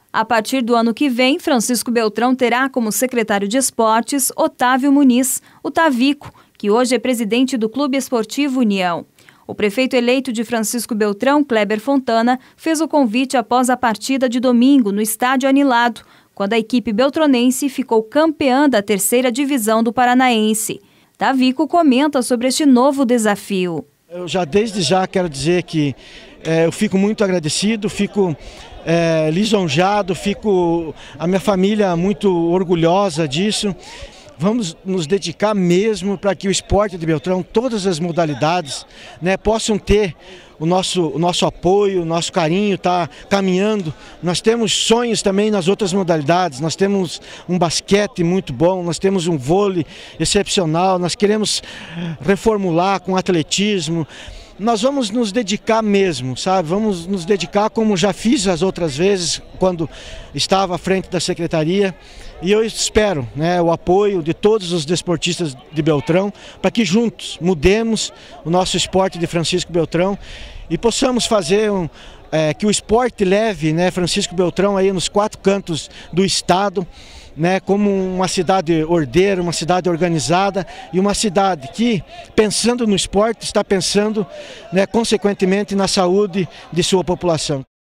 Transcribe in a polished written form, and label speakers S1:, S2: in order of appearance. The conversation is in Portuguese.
S1: A partir do ano que vem, Francisco Beltrão terá como secretário de Esportes Otávio Muniz, o Tavico, que hoje é presidente do Clube Esportivo União. O prefeito eleito de Francisco Beltrão, Kleber Fontana, fez o convite após a partida de domingo no estádio Anilado, quando a equipe beltronense ficou campeã da 3ª divisão do Paranaense. Tavico comenta sobre este novo desafio.
S2: Eu desde já quero dizer que eu fico muito agradecido, fico lisonjeado, a minha família muito orgulhosa disso. Vamos nos dedicar mesmo para que o esporte de Beltrão, todas as modalidades, possam ter o nosso apoio, o nosso carinho, está caminhando. Nós temos sonhos também nas outras modalidades, nós temos um basquete muito bom, nós temos um vôlei excepcional, nós queremos reformular com atletismo. Nós vamos nos dedicar mesmo, sabe? Vamos nos dedicar como já fiz as outras vezes, quando estava à frente da secretaria. E eu espero o apoio de todos os desportistas de Beltrão, para que juntos mudemos o nosso esporte de Francisco Beltrão e possamos fazer que o esporte leve Francisco Beltrão aí nos 4 cantos do estado, como uma cidade ordeira, uma cidade organizada e uma cidade que, pensando no esporte, está pensando consequentemente na saúde de sua população.